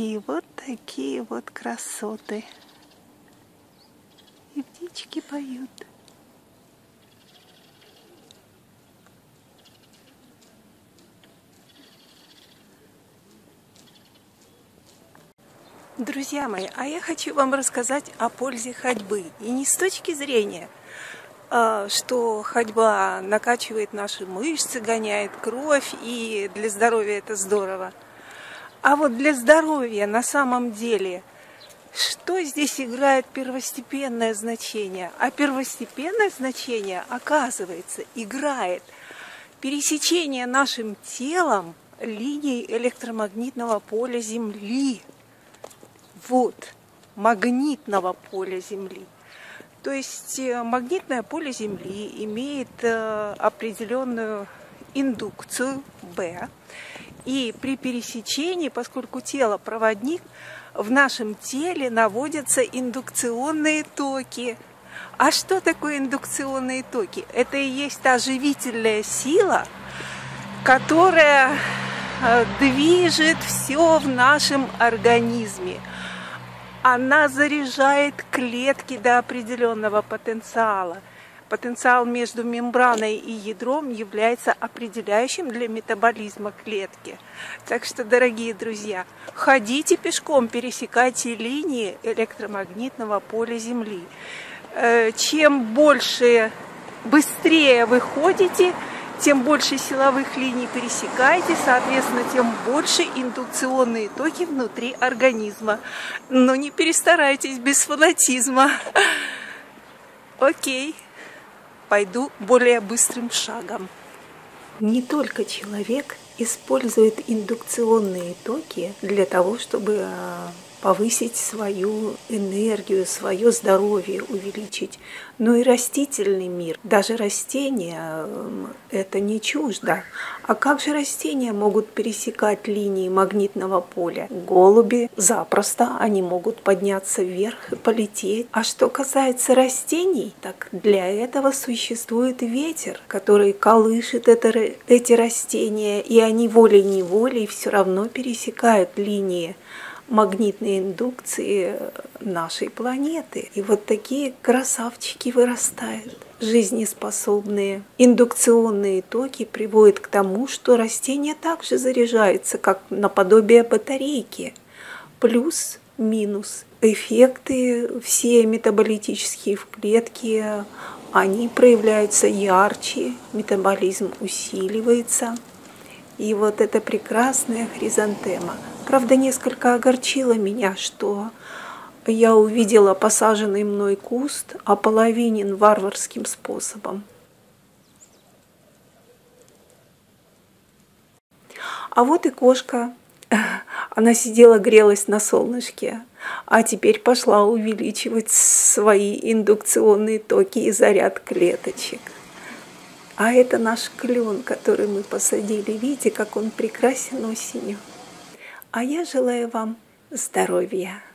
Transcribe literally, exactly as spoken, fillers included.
И вот такие вот красоты. И птички поют. Друзья мои, а я хочу вам рассказать о пользе ходьбы. И не с точки зрения, что ходьба накачивает наши мышцы, гоняет кровь, и для здоровья это здорово. А вот для здоровья на самом деле, что здесь играет первостепенное значение? А первостепенное значение, оказывается, играет пересечение нашим телом линий электромагнитного поля Земли. Вот, магнитного поля Земли. То есть магнитное поле Земли имеет определенную индукцию B, и при пересечении, поскольку тело проводник, в нашем теле наводятся индукционные токи. А что такое индукционные токи? Это и есть та живительная сила, которая движет все в нашем организме. Она заряжает клетки до определенного потенциала. Потенциал между мембраной и ядром является определяющим для метаболизма клетки. Так что, дорогие друзья, ходите пешком, пересекайте линии электромагнитного поля Земли. Чем больше, быстрее вы ходите, тем больше силовых линий пересекаете, соответственно, тем больше индукционные токи внутри организма. Но не перестарайтесь без фанатизма. Окей, пойду более быстрым шагом. Не только человек использует индукционные токи для того, чтобы повысить свою энергию, свое здоровье увеличить, но и растительный мир. Даже растения это не чуждо. А как же растения могут пересекать линии магнитного поля? Голуби запросто, они могут подняться вверх и полететь. А что касается растений, так для этого существует ветер, который колышет это, эти растения, и они волей-неволей все равно пересекают линии магнитной индукции нашей планеты. И вот такие красавчики вырастают, жизнеспособные. Индукционные токи приводят к тому, что растение также заряжается, как наподобие батарейки. Плюс, минус. Эффекты все метаболические в клетке, они проявляются ярче, метаболизм усиливается. И вот эта прекрасная хризантема. Правда, несколько огорчило меня, что я увидела посаженный мной куст ополовинен варварским способом. А вот и кошка. Она сидела, грелась на солнышке, а теперь пошла увеличивать свои индукционные токи и заряд клеточек. А это наш клен, который мы посадили. Видите, как он прекрасен осенью. А я желаю вам здоровья.